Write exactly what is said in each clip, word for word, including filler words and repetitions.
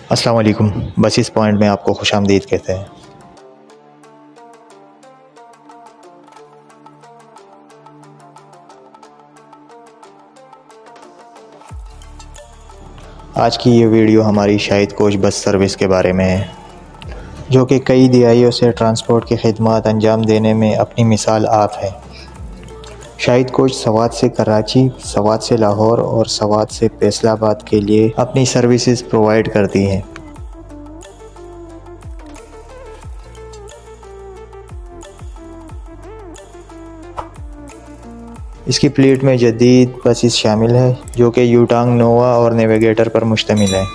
अस्सलाम वालेकुम। बस इस पॉइंट में आपको खुशामदीद कहते हैं। आज की ये वीडियो हमारी शाहिद कोच बस सर्विस के बारे में है, जो कि कई दिहाइयों से ट्रांसपोर्ट की खिदमत अंजाम देने में अपनी मिसाल आप है। शाहिद कोच सवात से कराची, सवात से लाहौर और सवात से फैसलाबाद के लिए अपनी सर्विसेज प्रोवाइड करती हैं। इसकी फ्लीट में जदीद बसेस शामिल है, जो कि यूटांग, नोवा और नेविगेटर पर मुश्तमिल है।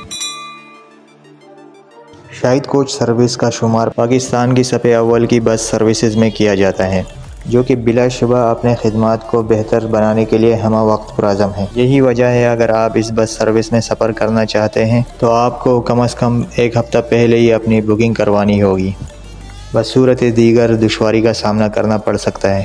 शाहिद कोच सर्विस का शुमार पाकिस्तान की सफ़े अव्वल की बस सर्विसेज में किया जाता है, जो कि बिलाशुबा अपने खिदमात को बेहतर बनाने के लिए हमा वक्त पुराज़म है। यही वजह है अगर आप इस बस सर्विस में सफ़र करना चाहते हैं तो आपको कम अज़ कम एक हफ़्ता पहले ही अपनी बुकिंग करवानी होगी। बस सूरत दीगर दुश्वारी का सामना करना पड़ सकता है।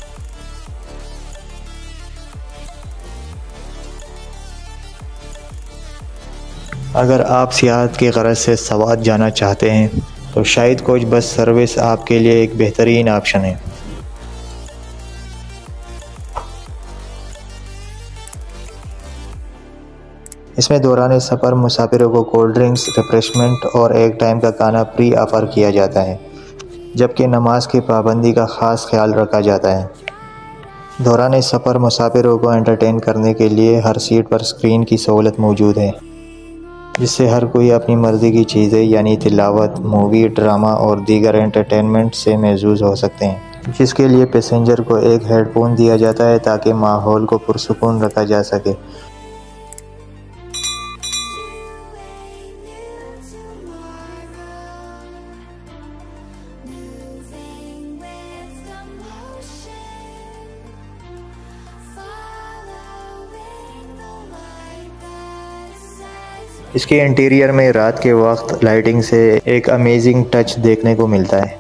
अगर आप सियाहत की गरज से सवात जाना चाहते हैं तो शाहिद कोच बस सर्विस आपके लिए एक बेहतरीन ऑप्शन है। इसमें दौरान सफ़र मुसाफिरों को कोल्ड ड्रिंक्स, रिफ्रेशमेंट और एक टाइम का खाना फ्री ऑफ़र किया जाता है, जबकि नमाज की पाबंदी का ख़ास ख्याल रखा जाता है। दौरान सफ़र मुसाफिरों को एंटरटेन करने के लिए हर सीट पर स्क्रीन की सहूलत मौजूद है, जिससे हर कोई अपनी मर्ज़ी की चीज़ें यानी तिलावत, मूवी, ड्रामा और दीगर एंटरटेनमेंट से महजूज़ हो सकते हैं, जिसके लिए पैसेंजर को एक हेडफोन दिया जाता है ताकि माहौल को पुरसुकून रखा जा सके। इसके इंटीरियर में रात के वक्त लाइटिंग से एक अमेजिंग टच देखने को मिलता है।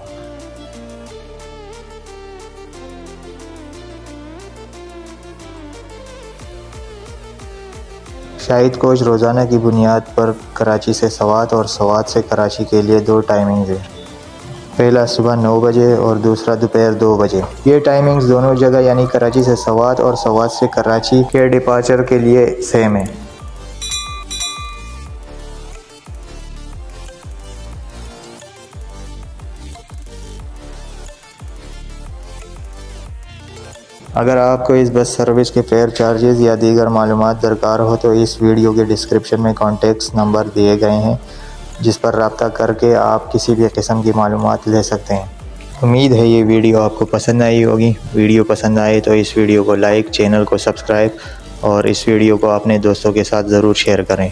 शाहिद कोच रोज़ाना की बुनियाद पर कराची से सवात और सवात से कराची के लिए दो टाइमिंग्स हैं। पहला सुबह नौ बजे और दूसरा दोपहर दो बजे। ये टाइमिंग्स दोनों जगह यानी कराची से सवात और सवात से कराची के डिपार्चर के लिए सेम है। अगर आपको इस बस सर्विस के फेयर चार्जेस या दीगर मालूमात दरकार हो तो इस वीडियो के डिस्क्रिप्शन में कॉन्टेक्ट्स नंबर दिए गए हैं, जिस पर रब्ता करके आप किसी भी किस्म की मालूमात ले सकते हैं। उम्मीद है ये वीडियो आपको पसंद आई होगी। वीडियो पसंद आए तो इस वीडियो को लाइक, चैनल को सब्सक्राइब और इस वीडियो को अपने दोस्तों के साथ ज़रूर शेयर करें।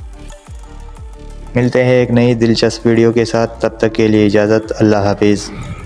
मिलते हैं एक नई दिलचस्प वीडियो के साथ, तब तक के लिए इजाज़त। अल्लाह हाफिज़।